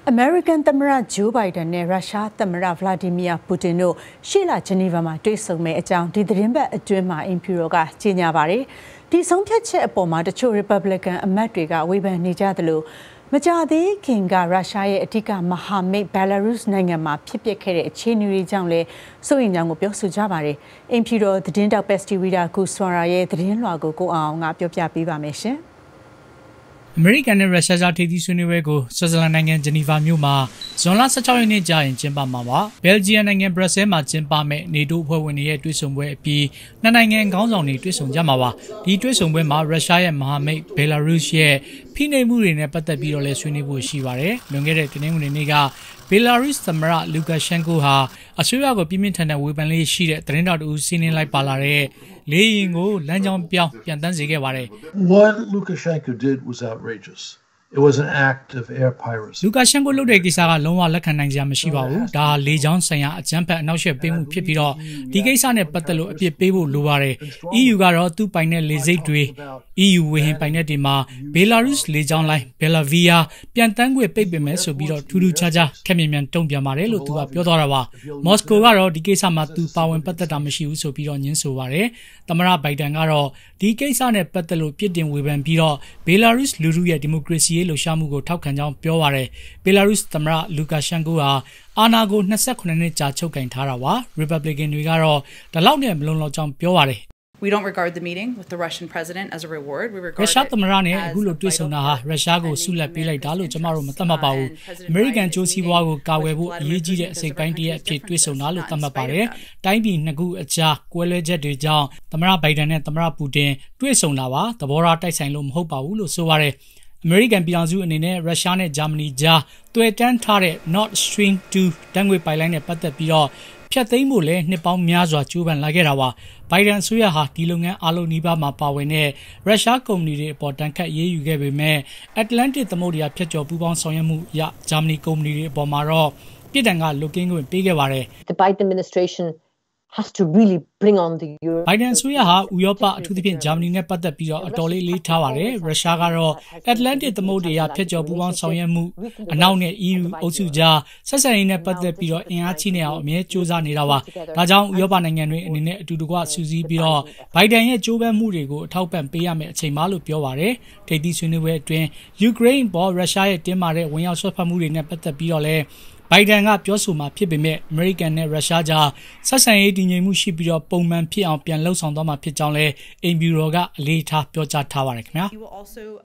American သမ္မတ Joe Biden နဲ့ Russia သမ္မတ Vladimir Putin တို့ရှေ့လ Geneva မှာတွေ့ဆုံမယ့်အကြောင်းဒီသတင်းပတ်အတွင်းမှာ အိမ်ဖြူတော်ကကြေညာပါတယ်။ဒီဆုံးဖြတ်ချက်အပေါ်မှာတချို့ Republican အမတ်တွေကဝေဖန်နေကြသလိုမကြာသေးခင်ကရုရှားရဲ့အဓိကမဟာမိတ် Belarus နိုင်ငံမှာဖြစ်ပျက်ခဲ့တဲ့အခြေအနေတွေကြောင့်လည်းစိုးရိမ်ကြောင်းကိုပြောဆိုကြပါတယ်။အိမ်ဖြူတော်သတင်းတောက် Pesti Vida Kuswara ရဲ့သတင်းလွှာကိုကိုအောင်ကပြောပြပေးပါမယ်ရှင်။အမေရိကန်နဲ့ရုရှားကြားထိပ်သီးဆွေးနွေးပွဲကိုဆွစ်ဇာလန်နိုင်ငံဂျနီဗာမြို့မှာဇွန်လ 16 ရက်နေ့ကျရင်ကျင်းပမှာပါ။ဘယ်လ်ဂျီယံနိုင်ငံဘရပ်ဆဲမှာကျင်းပမဲ့နေတိုးအဖွဲ့ဝင်တွေရဲ့တွေ့ဆုံပွဲအပြီးနှစ်နိုင်ငံခေါင်းဆောင်တွေတွေ့ဆုံကြမှာပါ။ဒီတွေ့ဆုံပွဲမှာရုရှားရဲ့မဟာမိတ်ဘယ်လာရုစ်ရဲ့ဖိနှိပ်မှုတွေနဲ့ပတ်သက်ပြီးတော့လည်းဆွေးနွေးဖို့ရှိပါတယ်။လွန်ခဲ့တဲ့တနင်္ဂနွေနေ့ကဘယ်လာရုစ်သမ္မတလူကာရှန်ကိုဟာအစိုးရကိုပြင်းပြင်းထန်ထန်ဝေဖန်လေးရှိတဲ့သတင်းတော်တူစီးနင်းလိုက်ပါလာတဲ့လေယာဉ်ကိုလမ်းကြောင်းပြောင်းပြန်တန်းစေခဲ့ပါတယ်။ What Lukashenko did was outrageous. It was an act of air piracy. လူကာရှန်ကိုလုပ်တဲ့ကိစ္စကလုံးဝလက်ခံနိုင်စရာမရှိပါဘူး။ဒါလေကြောင်းဆိုင်ရာအကြမ်းဖက်အနောက်ရှက်ပေးမှုဖြစ်ပြီးတော့ဒီကိစ္စနဲ့ပတ်သက်လို့အပြစ်ပေးဖို့လိုပါတယ်။ EU ကတော့သူ့ပိုင်တဲ့လေဆိပ်တွေ EU ဝေဟင်ပိုင်တဲ့တွေမှာဘယ်လာရုစ်လေကြောင်းလိုင်းဘယ်လာဗီယာပြန်တန်းခွင့်ပိတ်ပင်မယ်ဆိုပြီးတော့ထူးထူးခြားခြားခက်မြင်မြန်တုံ့ပြန်ပါတယ်လို့သူကပြောသွားတာပါ။မော်စကိုကတော့ဒီကိစ္စမှာသူပါဝင်ပတ်သက်တာမရှိဘူးဆိုပြီးတော့ညှင်းဆိုပါတယ်။သမ္မတဘိုင်ဒန်ကတော့ဒီကိစ္စနဲ့ပတ်သက်လို့ပြစ်တင်ဝေဖန်ပြီးတော့ဘယ်လာရုစ်လူထုရဲ့ဒီမိုကရေစီရေးလှုပ်ရှားမှုကိုထောက်ခံကြောင်းပြောပါတယ်။ဘယ်လာရုစ်သမ္မတလူကာရှန်ကိုဟာအာဏာကို28နှစ်ကြာချုပ်ကင်ထားတာပါ။ Republican တွေကတော့ဒီလောက်နဲ့မလုံလောက်ကြောင်းပြောပါတယ်။ We don't regard the meeting with the Russian president as a reward. We regard ရုရှားသမ္မတနဲ့အခုလိုတွေ့ဆုံတာဟာရုရှားကိုဆုလက်ပေးလိုက်တာလို့ကျွန်တော်တို့မသတ်မှတ်ပါဘူး။ American ကြိုးစည်းပွားကိုကာဝယ်ဖို့အရေးကြီးတဲ့အစိတ်ပိုင်းတစ်ရပ်အဖြစ်တွေ့ဆုံတာလို့သတ်မှတ်ပါတယ်။တိုင်းပြည်နှစ်ခုအကြားကွဲလွဲချက်တွေကြောင့်သမ္မတဘိုင်ဒန်နဲ့သမ္မတပူတင်တွေ့ဆုံတာပါ။သဘောထားတိုက်ဆိုင်လို့မဟုတ်ပါဘူးလို့ဆိုပါတယ်။ အမေရိကန်ပြည်ထောင်စုအနေနဲ့ရုရှားနဲ့ဂျာမနီကြားတွေ့တန်းထားတဲ့ Nord Stream 2တန်းငွေပိုက်လိုင်းနဲ့ပတ်သက်ပြီးတော့ဖြတ်သိမ်းဖို့လည်းနှစ်ပေါင်းများစွာကြိုးပမ်းလာခဲ့တာပါ။ဘိုင်ဒန်အစိုးရဟာဒီလုပ်ငန်းအလုံးနီးပါးမှာပါဝင်တဲ့ရုရှားကုမ္ပဏီတွေအပေါ်တန်ခတ်ရေးယူခဲ့ပေမဲ့ Atlantic သမုဒ္ဒရာဖြတ်ကျော်ပူးပေါင်းဆောင်ရွက်မှုအရဂျာမနီကုမ္ပဏီတွေအပေါ်မှာတော့ပြည်ထံကလွတ်ကင်းခွင့်ပေးခဲ့ပါတယ်။ The Biden administration has to really bring on the Euro. ဘိုင်ဒန်အစိုးရဟာဥရောပအထူးသဖြင့်ဂျာမနီနဲ့ပတ်သက်ပြီးတော့အတော်လေးလေးထားပါတယ်။ရုရှားကတော့ Atlantic သမုဒ္ဒရာဖြတ်ကျော်ပူးပေါင်းဆောင်ရွက်မှုအနောက်နဲ့ EU အုပ်စုကြားဆက်ဆံရေးနဲ့ပတ်သက်ပြီးတော့အင်အားကြီးနေအောင်အမြဲစူးစမ်းနေတာပါ။ဒါကြောင့်ဥရောပနိုင်ငံတွေအနေနဲ့အတူတကွစူးစီးပြီးတော့ဘိုင်ဒန်ရဲ့ကြိုးပမ်းမှုတွေကိုအထောက်ပံ့ပေးရမယ့်အချိန်မှလို့ပြောပါတယ်။ထိပ်သီးဆွေးနွေးပွဲအတွင်းယူကရိန်းပေါ်ရုရှားရဲ့တင်းမာတဲ့ဝင်ရောက်ဆွတ်ဖက်မှုတွေနဲ့ပတ်သက်ပြီးတော့လည်းဘိုင်ဒန်ကပြောဆိုမှာဖြစ်ပေမဲ့အမေရိကန်နဲ့ရုရှားကြားဆက်ဆံရေးတည်ငြိမ်မှုရှိပြီးတော့ပုံမှန်ဖြစ်အောင်ပြန်လှုပ်ဆောင်သွားမှာဖြစ်ကြောင်းလည်းအိမ်ဖြူတော်ကအလေးထားပြောကြားထားပါတယ်ခင်ဗျာ